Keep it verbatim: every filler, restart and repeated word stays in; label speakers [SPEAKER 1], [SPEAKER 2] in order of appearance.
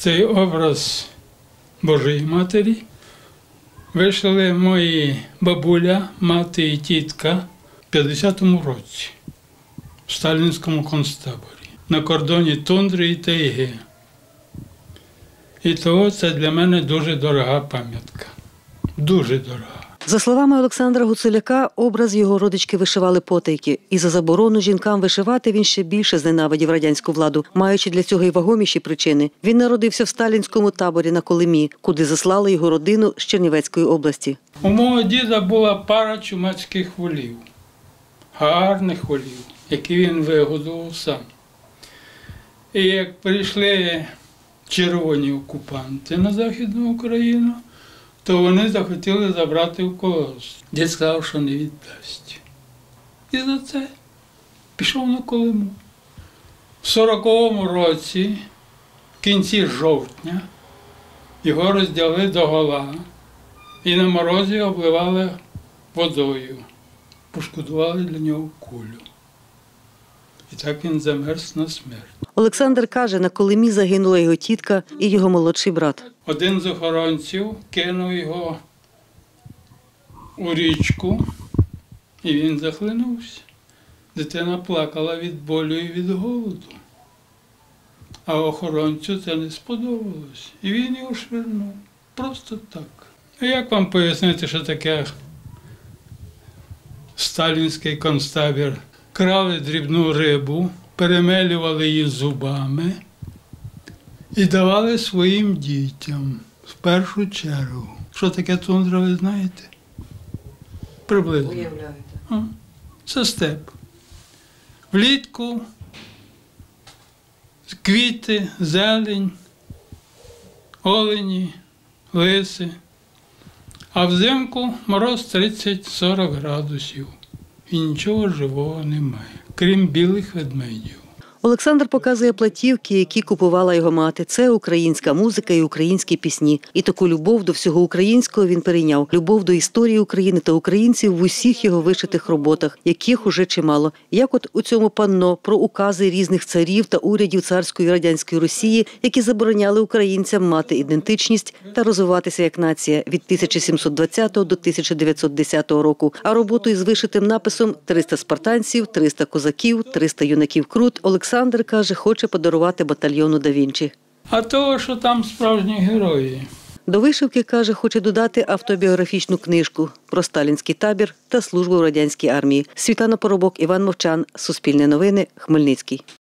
[SPEAKER 1] цей образ Божої Матері вишили мої бабуля, мати і тітка в п'ятдесятому році в сталінському концтаборі на кордоні тундри і тайги. І того це для мене дуже дорога пам'ятка. Дуже дорога.
[SPEAKER 2] За словами Олександра Гуцуляка, образ його родички вишивали потайки. І за заборону жінкам вишивати він ще більше зненавидів радянську владу, маючи для цього й вагоміші причини. Він народився в сталінському таборі на Колимі, куди заслали його родину з Чернівецької області.
[SPEAKER 1] У мого діда була пара чумацьких волів, гарних волів, які він вигодував сам. І як прийшли червоні окупанти на Західну Україну, то вони захотіли забрати в колгосп. Дід сказав, що не віддасть. І за це пішов на Колиму. В сороковому році, в кінці жовтня, його роздяли догола і на морозі обливали водою. Пошкодували для нього кулю. І так він замерз на смерть.
[SPEAKER 2] Олександр каже, на Колимі загинула його тітка і його молодший брат.
[SPEAKER 1] Один з охоронців кинув його у річку, і він захлинувся. Дитина плакала від болю і від голоду. А охоронцю це не сподобалось. І він його швирнув. Просто так. А як вам пояснити, що таке сталінський концтабір? Крали дрібну рибу, перемелювали її зубами і давали своїм дітям в першу чергу. Що таке тундра, ви знаєте? Приблизно. Уявляєте. Це степ. Влітку квіти, зелень, олені, лиси. А взимку мороз тридцять-сорок градусів. І нічого живого немає, крім білих ведмедів.
[SPEAKER 2] Олександр показує платівки, які купувала його мати. Це українська музика і українські пісні. І таку любов до всього українського він перейняв. Любов до історії України та українців в усіх його вишитих роботах, яких уже чимало. Як от у цьому панно про укази різних царів та урядів царської радянської Росії, які забороняли українцям мати ідентичність та розвиватися як нація від тисяча сімсот двадцятого до тисяча дев'ятсот десятого року. А роботу із вишитим написом «триста спартанців», «триста козаків», «триста юнаків Крут» Олександр Олександр, каже, хоче подарувати батальйону да Вінчі.
[SPEAKER 1] А того, що там справжні герої.
[SPEAKER 2] До вишивки, каже, хоче додати автобіографічну книжку про сталінський табір та службу в радянській армії. Світлана Поробок, Іван Мовчан, Суспільне новини, Хмельницький.